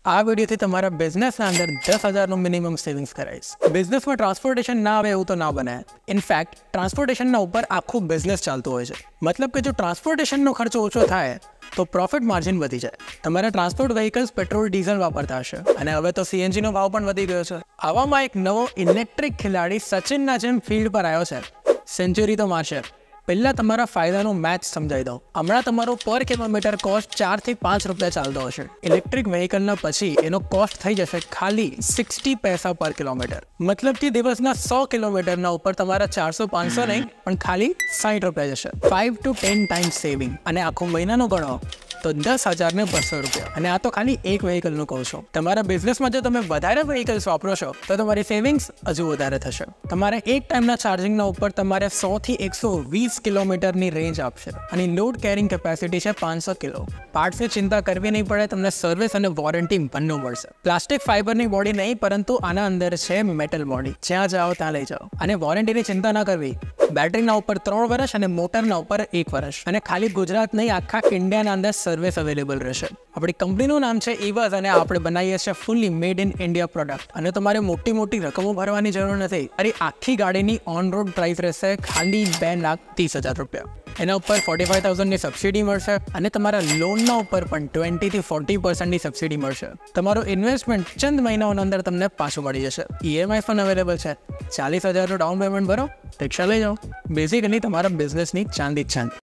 આ વિડીયોથી તમારા બિઝનેસના અંદર 10,000નું મિનિમમ સેવિંગ્સ કરાઈશ। બિઝનેસમાં ટ્રાન્સપોર્ટેશન ના આવે એવું તો ના બને। ઇનફેક્ટ ટ્રાન્સપોર્ટેશનના ઉપર આખું બિઝનેસ ચાલતું હોય છે। મતલબ કે જો ટ્રાન્સપોર્ટેશનનો ખર્ચો ઓછો થાય તો પ્રોફિટ માર્જિન વધી જાય। તમારા ટ્રાન્સપોર્ટ વ્હીકલ્સ પેટ્રોલ ડીઝલ વાપરતા હશે અને હવે તો સીએનજીનો ભાવ પણ વધી ગયો છે। આવામાં એક નવો ઇલેક્ટ્રિક ખેલાડી સચિનના જેમ ફિલ્ડ પર આવ્યો છે। સેન્ચુરી તો મારશે। પહેલા તમારા ફાયદાનો મેચ સમજાવી દઉં। હમણાં તમારો પર કિલોમીટર કોસ્ટ 4 થી 5 રૂપિયા ચાલતો હશે। ઇલેક્ટ્રિક વ્હીકલના પછી એનો કોસ્ટ થઈ જશે ખાલી 60 પૈસા પર કિલોમીટર। મતલબ કે દિવસના 100 કિલોમીટરના ઉપર તમારા 400-500 નહીં પણ ખાલી 60 રૂપિયા જશે। 5 to 10 ટાઈમ્સ સેવિંગ। અને આખો મહિનાનો ગણો તો 10,000 ને 200 રૂપિયા। અને આ તો ખાલી એક વ્હીકલનું કહું છું। તમારા બિઝનેસમાં જો તમે વધારે વ્હીકલ્સ વાપરો છો તો તમારી સેવિંગ્સ હજુ વધારે થશે। તમારે એક ટાઈમના ચાર્જિંગના ઉપર તમારે 100 થી 120 કિલોમીટરની રેન્જ આપશે અને લોડ કેરિંગ કેપેસિટી છે 500 કિલો। પાર્ટ્સની ચિંતા કરવી નહીં પડે, તમને સર્વિસ અને વોરંટી બંને મળશે। પ્લાસ્ટિક ફાઇબરની બોડી નહીં પરંતુ આના અંદર છે મેટલ બોડી। જ્યાં જાઓ ત્યાં લઈ જાઓ અને વોરંટીની ચિંતા ના કરવી। બેટરીના ઉપર 3 વર્ષ અને મોટરના ઉપર 1 વર્ષ અને ખાલી ગુજરાત નહીં આખા ઇન્ડિયાના અંદર સર્વિસ અવેલેબલ રહેશે। આપણી કંપનીનું નામ છે ઈવઝ અને આપણે બનાવીએ છીએ ફૂલી મેડ ઇન ઇન્ડિયા પ્રોડક્ટ। અને તમારે મોટી રકમો ભરવાની જરૂર નથી। અરે આખી ગાડીની ઓન રોડ પ્રાઇસ રહેશે ખાલી 2,30,000 રૂપિયા। એના ઉપર 45,000ની સબસિડી મળશે અને તમારા લોનના ઉપર પણ 20 થી 40% સબસિડી મળશે। તમારું ઇન્વેસ્ટમેન્ટ ચંદ મહિનાઓના અંદર તમને પાછું મળી જશે। ઈએમઆઈ પણ અવેલેબલ છે। 40,000નું ડાઉન પેમેન્ટ ભરો, રિક્ષા લઈ જાઓ। બેઝિકલી તમારા બિઝનેસની ચાંદી જ ચાંદ।